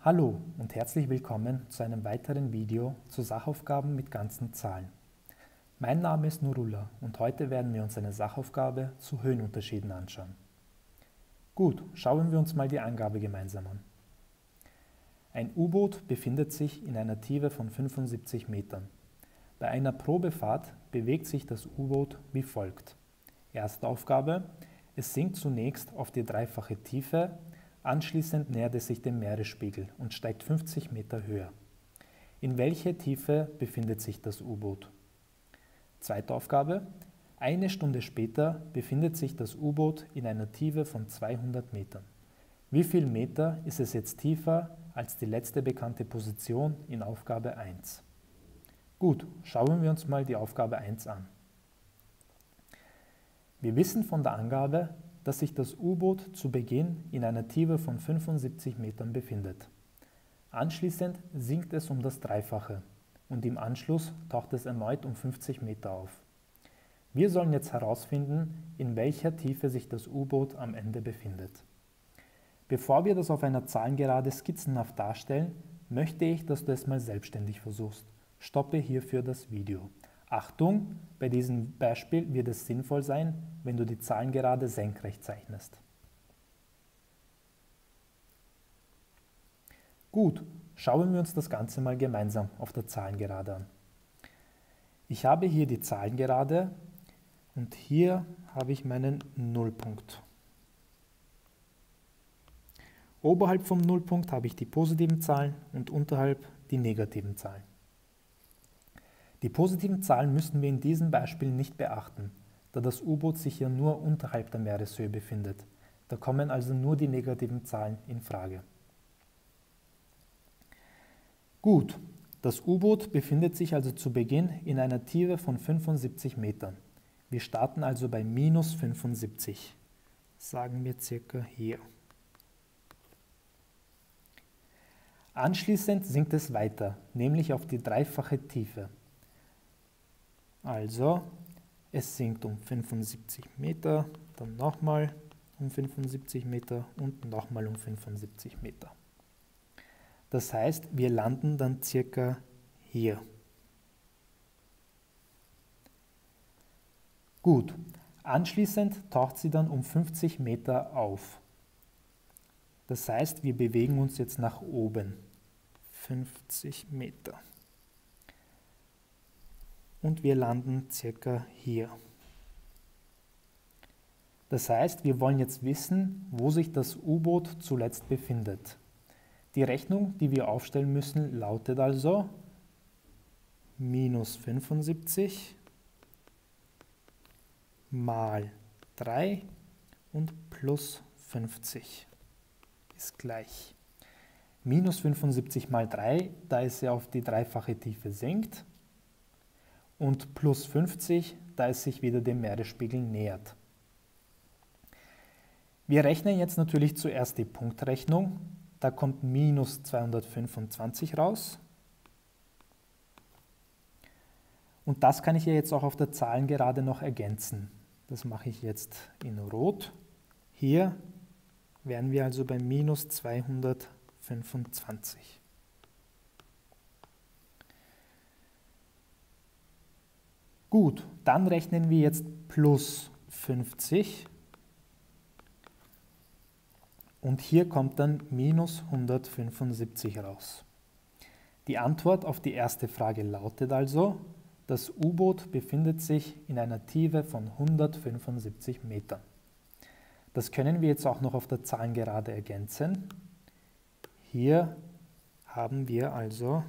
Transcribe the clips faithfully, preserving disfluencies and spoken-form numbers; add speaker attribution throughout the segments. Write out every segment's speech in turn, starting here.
Speaker 1: Hallo und herzlich willkommen zu einem weiteren Video zu Sachaufgaben mit ganzen Zahlen. Mein Name ist Nurullah und heute werden wir uns eine Sachaufgabe zu Höhenunterschieden anschauen. Gut, schauen wir uns mal die Angabe gemeinsam an. Ein U-Boot befindet sich in einer Tiefe von fünfundsiebzig Metern. Bei einer Probefahrt bewegt sich das U-Boot wie folgt. Erste Aufgabe: Es sinkt zunächst auf die dreifache Tiefe, anschließend nähert es sich dem Meeresspiegel und steigt fünfzig Meter höher. In welcher Tiefe befindet sich das U-Boot? Zweite Aufgabe: Eine Stunde später befindet sich das U-Boot in einer Tiefe von zweihundert Metern. Wie viel Meter ist es jetzt tiefer als die letzte bekannte Position in Aufgabe eins? Gut, schauen wir uns mal die Aufgabe eins an. Wir wissen von der Angabe, dass sich das U-Boot zu Beginn in einer Tiefe von fünfundsiebzig Metern befindet. Anschließend sinkt es um das Dreifache und im Anschluss taucht es erneut um fünfzig Meter auf. Wir sollen jetzt herausfinden, in welcher Tiefe sich das U-Boot am Ende befindet. Bevor wir das auf einer Zahlengerade skizzenhaft darstellen, möchte ich, dass du es mal selbstständig versuchst. Stoppe hierfür das Video. Achtung, bei diesem Beispiel wird es sinnvoll sein, wenn du die Zahlengerade senkrecht zeichnest. Gut, schauen wir uns das Ganze mal gemeinsam auf der Zahlengerade an. Ich habe hier die Zahlengerade und hier habe ich meinen Nullpunkt. Oberhalb vom Nullpunkt habe ich die positiven Zahlen und unterhalb die negativen Zahlen. Die positiven Zahlen müssen wir in diesem Beispiel nicht beachten, da das U-Boot sich ja nur unterhalb der Meereshöhe befindet. Da kommen also nur die negativen Zahlen in Frage. Gut, das U-Boot befindet sich also zu Beginn in einer Tiefe von fünfundsiebzig Metern. Wir starten also bei minus fünfundsiebzig. Sagen wir circa hier. Anschließend sinkt es weiter, nämlich auf die dreifache Tiefe. Also, es sinkt um fünfundsiebzig Meter, dann nochmal um fünfundsiebzig Meter und nochmal um fünfundsiebzig Meter. Das heißt, wir landen dann circa hier. Gut, anschließend taucht sie dann um fünfzig Meter auf. Das heißt, wir bewegen uns jetzt nach oben. fünfzig Meter. Und wir landen circa hier. Das heißt, wir wollen jetzt wissen, wo sich das U-Boot zuletzt befindet. Die Rechnung, die wir aufstellen müssen, lautet also minus fünfundsiebzig mal drei und plus fünfzig ist gleich. Minus fünfundsiebzig mal drei, da es ja auf die dreifache Tiefe sinkt. Und plus fünfzig, da es sich wieder dem Meeresspiegel nähert. Wir rechnen jetzt natürlich zuerst die Punktrechnung. Da kommt minus zweihundertfünfundzwanzig raus. Und das kann ich ja jetzt auch auf der Zahlengerade noch ergänzen. Das mache ich jetzt in Rot. Hier wären wir also bei minus zweihundertfünfundzwanzig. Gut, dann rechnen wir jetzt plus fünfzig und hier kommt dann minus hundertfünfundsiebzig raus. Die Antwort auf die erste Frage lautet also, das U-Boot befindet sich in einer Tiefe von hundertfünfundsiebzig Metern. Das können wir jetzt auch noch auf der Zahlengerade ergänzen. Hier haben wir also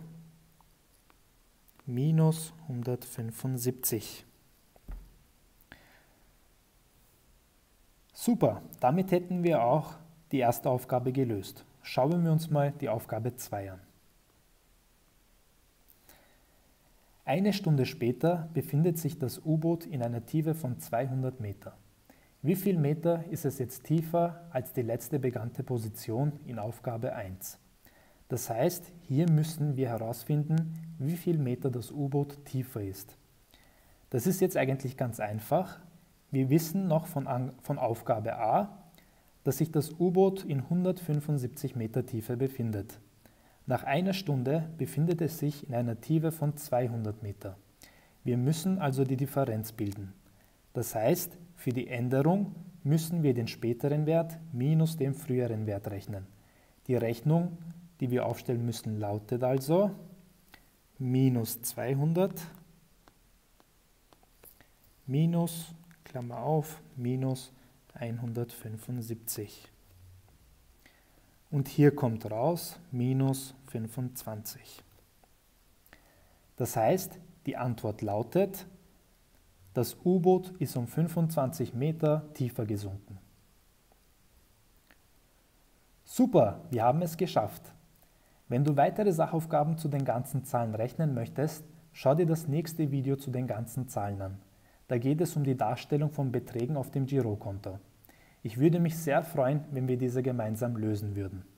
Speaker 1: minus hundertfünfundsiebzig. Super, damit hätten wir auch die erste Aufgabe gelöst. Schauen wir uns mal die Aufgabe zwei an. Eine Stunde später befindet sich das U-Boot in einer Tiefe von zweihundert Meter. Wie viel Meter ist es jetzt tiefer als die letzte bekannte Position in Aufgabe eins? Das heißt, hier müssen wir herausfinden, wie viel Meter das U-Boot tiefer ist. Das ist jetzt eigentlich ganz einfach. Wir wissen noch von, von Aufgabe A, dass sich das U-Boot in hundertfünfundsiebzig Meter Tiefe befindet. Nach einer Stunde befindet es sich in einer Tiefe von zweihundert Meter. Wir müssen also die Differenz bilden. Das heißt, für die Änderung müssen wir den späteren Wert minus dem früheren Wert rechnen. Die Rechnung, die wir aufstellen müssen, lautet also minus zweihundert minus, Klammer auf, minus hundertfünfundsiebzig. Und hier kommt raus minus fünfundzwanzig. Das heißt, die Antwort lautet, das U-Boot ist um fünfundzwanzig Meter tiefer gesunken. Super, wir haben es geschafft. Wenn du weitere Sachaufgaben zu den ganzen Zahlen rechnen möchtest, schau dir das nächste Video zu den ganzen Zahlen an. Da geht es um die Darstellung von Beträgen auf dem Girokonto. Ich würde mich sehr freuen, wenn wir diese gemeinsam lösen würden.